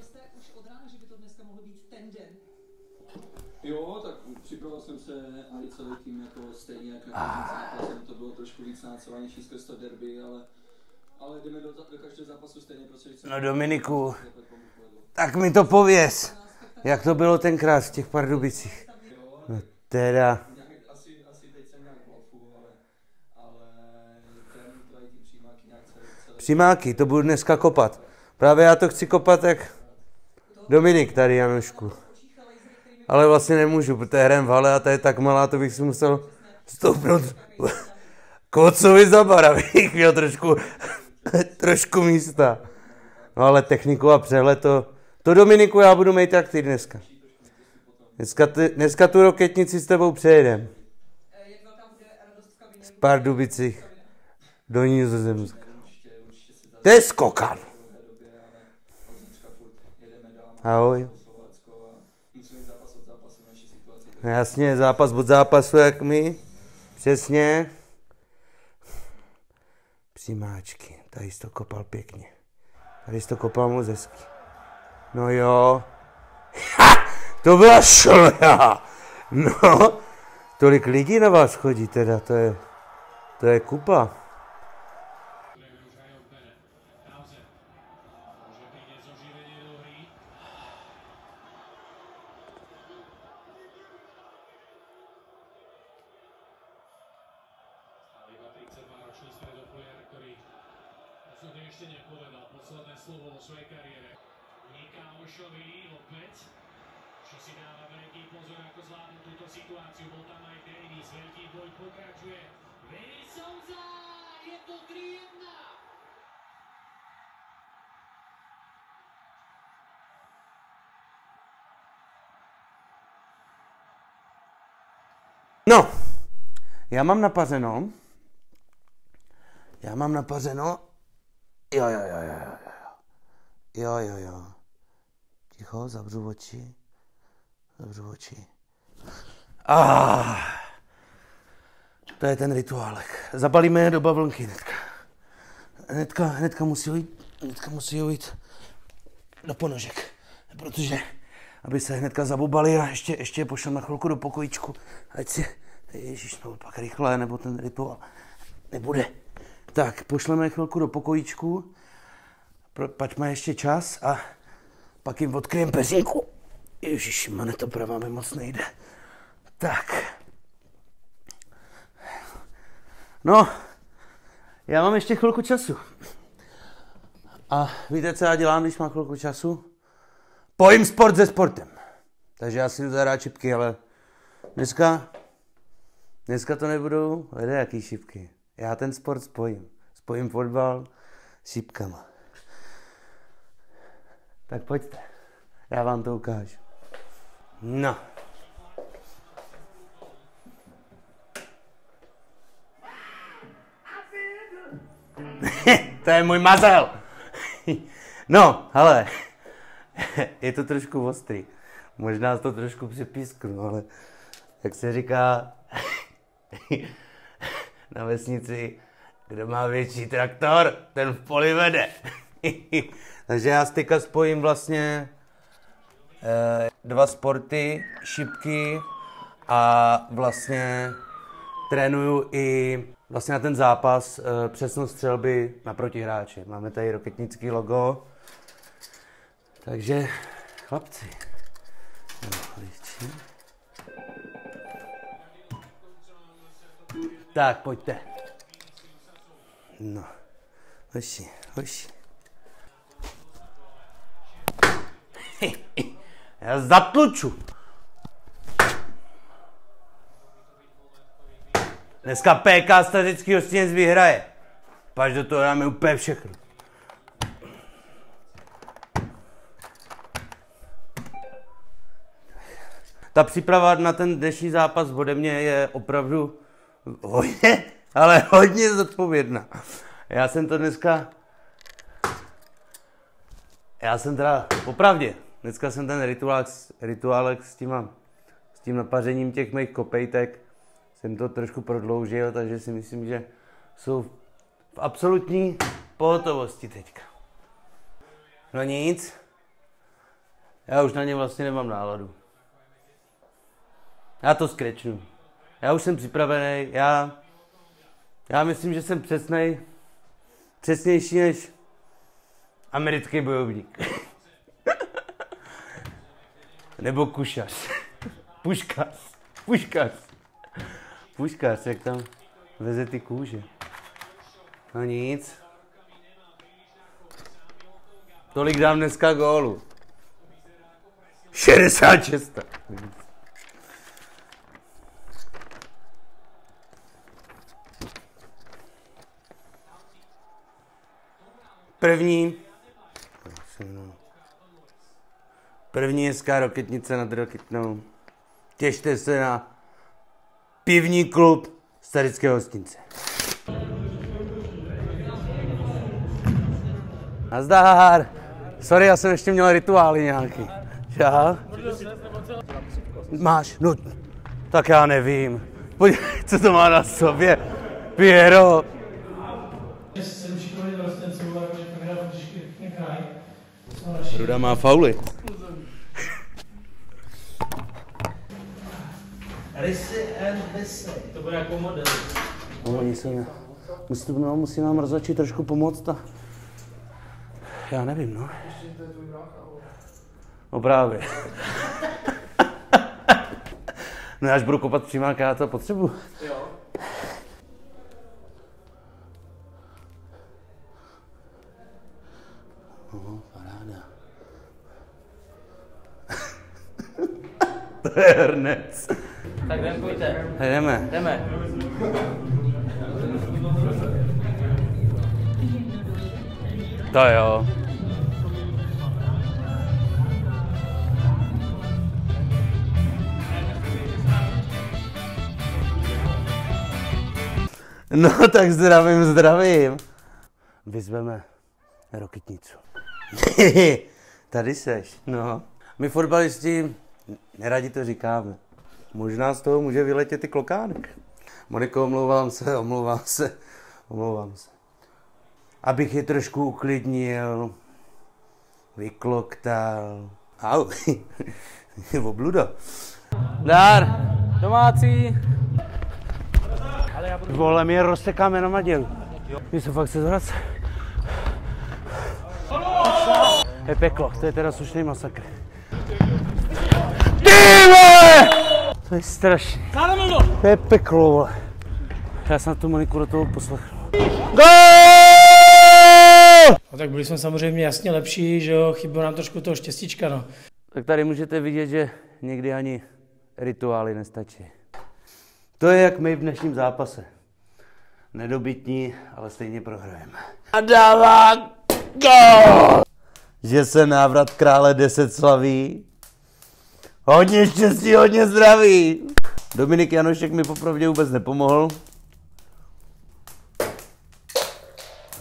jste už od rána, že by to dneska mohl být ten den? Jo, tak připravil jsem se a i celý tým jako stejně jak na zápasem, to bylo trošku víc nácovanější skrz to derby, ale jdeme do každého zápasu stejně, protože... No Dominiku, tak mi to pověz, jak to bylo tenkrát v těch Pardubicích. No teda... Asi teď jsem nějak golfu, ale trénuji tady ty přímáky nějak celé... Přímáky, to budu dneska kopat. Právě já to chci kopat jak Dominik tady, Janošku. Ale vlastně nemůžu, protože hrem v hale a ta je tak malá, to bych si musel stoupnout kocovi za bar, abych měl trošku místa. No ale techniku a přehled to Dominiku já budu mít jak ty dneska. Dneska tu roketnici s tebou přejedem. Z Pardubicích do Nizozemska. To je skokan. Ahoj. Jasně, zápas od zápasu, jak my. Přesně. Přímáčky. Tady jsi to kopal pěkně. Tady jsi to kopal moc hezky. No jo. Ha! To byla šlea. No. Tolik lidí na vás chodí teda, to je kupa. Ještě nepovedal posledné slovo vo svojej kariére. Nikáošovi opäť, čo si dáva veľký pozor, ako zvládnu túto situáciu. Bol tam aj Davis, veľký boj pokračuje. Vili Souza, je to 3-1. No, já mám napařeno. Jo. Ticho, zavřu oči. To je ten rituálek. Zabalíme je do bavlnky hnedka musí jít do ponožek. Protože, aby se hnedka zabubali a ještě je pošlem na chvilku do pokojíčku. Ať si, ježiš, no pak rychle, nebo ten rituál nebude. Tak, pošleme chvilku do pokojíčku, pačme ještě čas a pak jim odkryjem peřinku. Ježišimane, to pravá mi moc nejde. Tak. No, já mám ještě chvilku času. A víte, co já dělám, když mám chvilku času? Pojím sport se sportem. Takže já si jdu zahrát šipky, ale dneska to nebudou jaký šipky. Já ten sport spojím fotbal s šipkama. Tak pojďte, já vám to ukážu. No. To je můj mazel. No, hele, je to trošku ostrý. Možná to trošku přepísknu, ale jak se říká na vesnici, kdo má větší traktor, ten v poli vede. Takže já teďka spojím vlastně dva sporty, šipky a vlastně trénuju i vlastně na ten zápas přesnost střelby na protihráče. Máme tady roketnický logo. Takže chlapci. Tak, pojďte. No, hoši. Já zatluču. Dneska PK Stařický Hostinec vyhraje. Paž do toho dáme úplně všechno. Ta příprava na ten dnešní zápas ode mě je opravdu hodně zodpovědná. Já jsem teda popravdě, dneska jsem ten rituálek s tím napařením těch mých kopejtek jsem to trošku prodloužil, takže si myslím, že jsou v absolutní pohotovosti teďka. No nic, Já už na ně vlastně nemám náladu. Já to skrečnu. Já už jsem připravený. Já myslím, že jsem přesnější než americký bojovník. Nebo kušař. Puškař, jak tam veze ty kůže. No nic. Tolik dám dneska gólu. 66. První hezká Roketnice nad Rokytnou. Těšte se na pivní klub Starického hostince. Nazdar! Sorry, já jsem ještě měl rituály nějaký. Já? Máš? No, tak já nevím. Podívej, co to má na sobě. Piero. Ruda má fauly. To bude jako model. No, oni se musí nám rozhodčí trošku pomoct a... Já nevím, no. No právě. No já až budu kopat přímák, já to potřebuji. Jo. Paráda. To je hrnec. Tak pojďte. Jdeme. Jdeme. To jo. No tak zdravím. Vyzveme Roketnicu. Tady seš, no. My fotbalisti neradi to říkáme. Možná z toho může vyletět i klokánek. Moniko, omlouvám se. Abych je trošku uklidnil, vykloktal. Au, obludo. Dár, Domácí. vole, my je rozsekáme na madělu. My se fakt se zvrací. Je peklo, to je teda slušný masakr. Ty vole! To je strašný. To je peklo, vole. Já jsem tu Moniku do toho poslechl. Gól! No tak byli jsme samozřejmě jasně lepší, že jo, chybilo nám trošku toho štěstíčka, no. Tak tady můžete vidět, že někdy ani rituály nestačí. To je jak my v dnešním zápase. Nedobytní, ale stejně prohrajeme. A dává gól! Že se návrat krále 10 slaví. Hodně štěstí, hodně zdraví. Dominik Janošek mi popravdě vůbec nepomohl.